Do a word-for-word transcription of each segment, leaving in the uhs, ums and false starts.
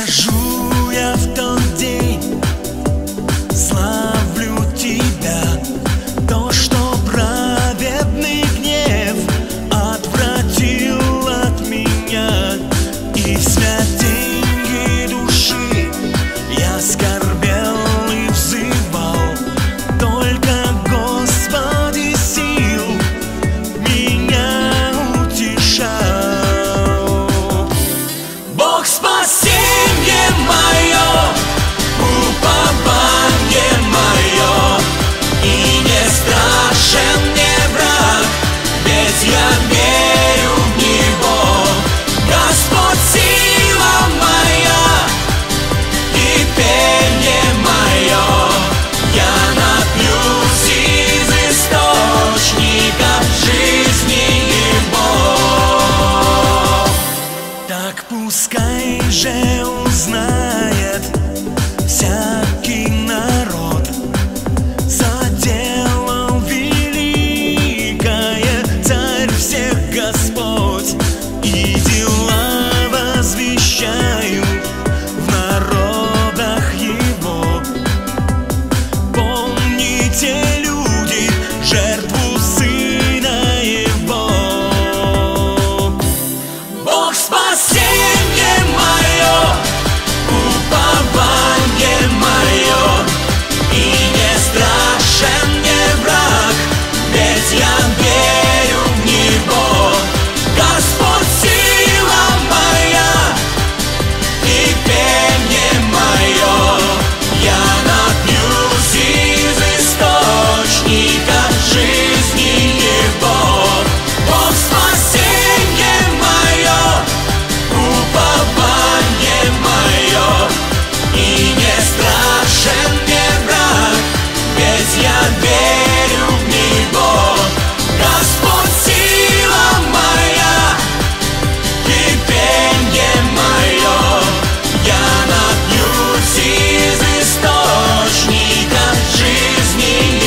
скажу я в тот день, славлю тебя, то, что праведный гнев отвратил от меня, и в святыне души я скорбел и взывал, только Господи сил меня утешал. Бог спасенье мое, упование мое, и не страшен мне враг, ведь я верю в Него. Господь сила моя и пение мое, я напьюсь из источника жизни Его. Так пускай же узнает всякий народ, заделал великое Царь всех Господь, и дела возвещаю в народах Его. Помните, люди, жертву Сына Его. Бог спасенье мое, упование мое, и не страшен мне враг, ведь я верю в Него. Господь сила моя и пение мое, я напьюсь из источника жизни Его. Бог спасенье мое, упование мое, и не страшен мне враг, ведь я верю в Него. Господь сила моя и пение мое, я напьюсь из источника жизни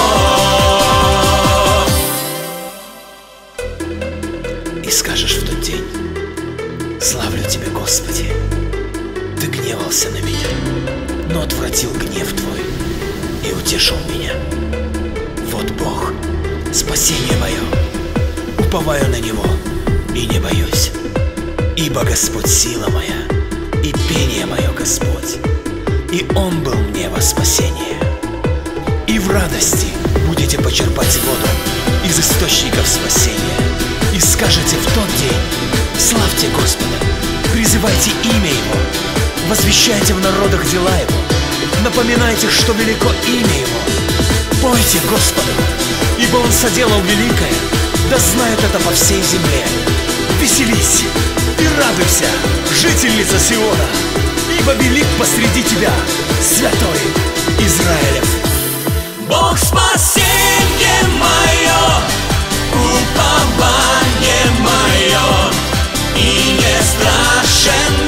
Его. И скажешь в тот день: славлю Тебя, Господи, Ты гневался на меня, но отвратил гнев Твой и утешил меня. Вот Бог, спасение мое, уповаю на Него и не боюсь, ибо Господь сила моя и пение мое, Господь, и Он был мне во спасение. И в радости будете почерпать воду из источников спасения, и скажете в тот день: славьте Господа, призывайте имя Его, возвещайте в народах дела Его, напоминайте, что велико имя Его. Пойте Господу, ибо Он соделал великое, да знает это по всей земле. Веселись и радуйся, жительница Сиона, ибо велик посреди тебя святой Израилев. Бог спасенье мое, упование мое, и не страшен